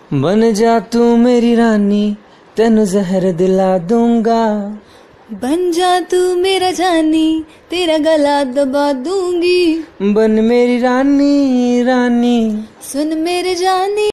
बन जा तू मेरी रानी, तेनू जहर दिला दूंगा। बन जा तू मेरा जानी, तेरा गला दबा दूंगी। बन मेरी रानी रानी, सुन मेरे जानी।